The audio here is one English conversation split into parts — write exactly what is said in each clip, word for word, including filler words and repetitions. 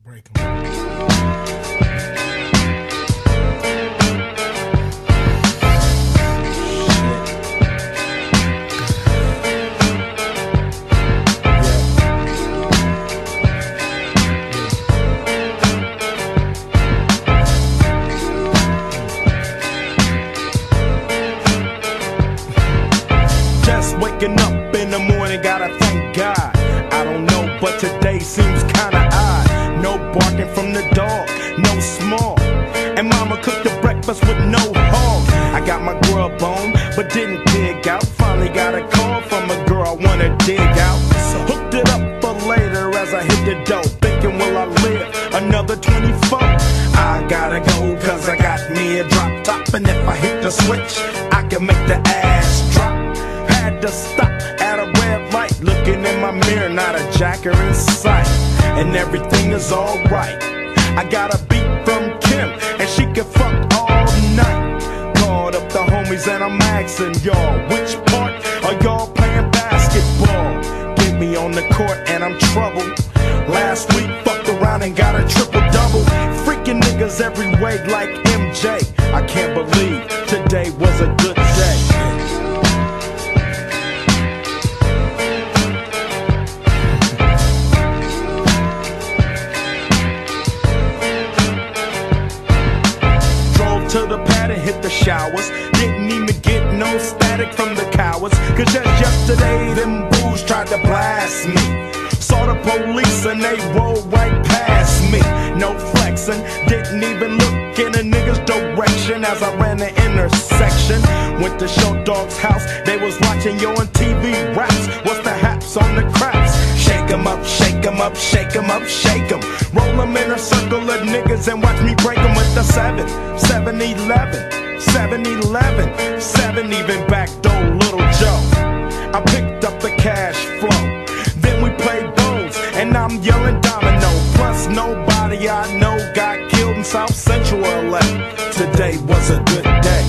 Break 'em. Just waking up in the morning, gotta thank God. I don't know, but today seems kinda odd. No barking from the dog, no small. And mama cooked the breakfast with no hog. I got my grub on, but didn't dig out. Finally got a call from a girl I wanna dig out. So hooked it up for later as I hit the dough. Thinking, will I live another twenty-four? I gotta go, cause I got me a drop top. And if I hit the switch, I can make the ass drop. Had to stop at a red light, looking in my mirror, not a jacker in sight. And everything is alright. I got a beat from Kim, and she can fuck all night. Called up the homies and I'm asking y'all, which part are y'all playing basketball? Get me on the court and I'm troubled. Last week fucked around and got a triple double. Freaking niggas every way like M J. I can't believe today was a good day. To the pad and hit the showers. Didn't even get no static from the cowards. Cause just yesterday them fools tried to blast me. Saw the police and they rolled right past me. No flexing, didn't even look in a nigga's direction as I ran the intersection. Went to Show Dog's house, they was watching yo on T V raps. What's the haps on the craps? Shake 'em up, shake 'em up, shake 'em up, shake 'em. Roll 'em in a circle of niggas and watch me break 'em with the seven, seven eleven, seven eleven, seven even back door Little Joe. I picked up the cash flow, then we played bones, and I'm yelling domino. Plus nobody I know got killed in South Central L A. Today was a good day.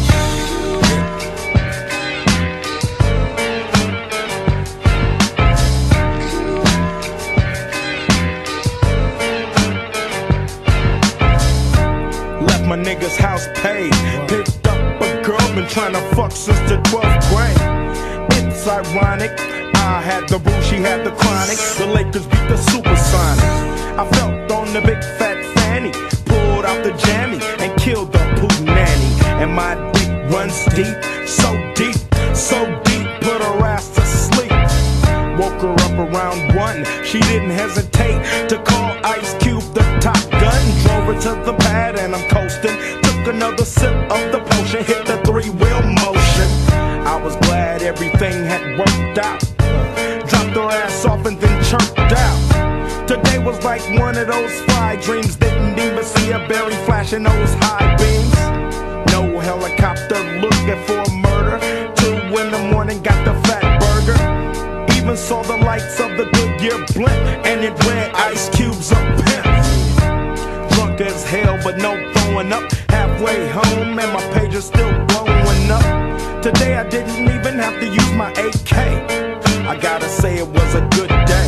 My nigga's house paid. Picked up a girl, been trying to fuck since the twelfth grade. It's ironic, I had the boo, she had the chronic. The Lakers beat the Supersonics. I felt on the big fat fanny, pulled out the jammy and killed the poop nanny. And my dick runs deep, so deep, so deep, put her ass to sleep. Woke her up around one, she didn't hesitate to call Ice Cube the Top Gun. Drove her to the pad and I'm coasting. Took another sip of the potion, hit the three-wheel motion. I was glad everything had worked out. Dropped her ass off and then chirped out. Today was like one of those fly dreams. Didn't even see a berry flashing those high beams. No helicopter looking for a murder. Two in the morning, got the fat burger. Even saw the lights of the Goodyear blimp, and it read Ice Cube's a pimp. Drunk as hell, but no throwing up. Halfway home, and my page is still blowing up. Today I didn't even have to use my A K. I gotta say it was a good day.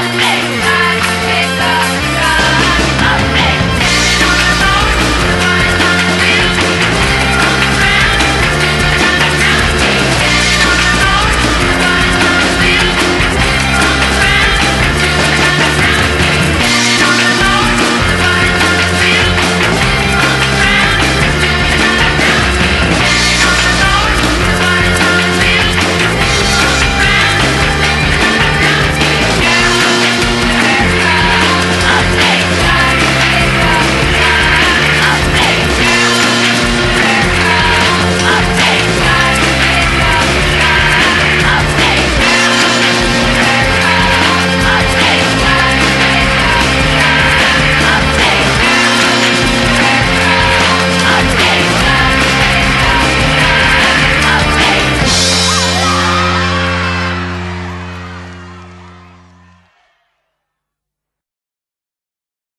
Fuck me.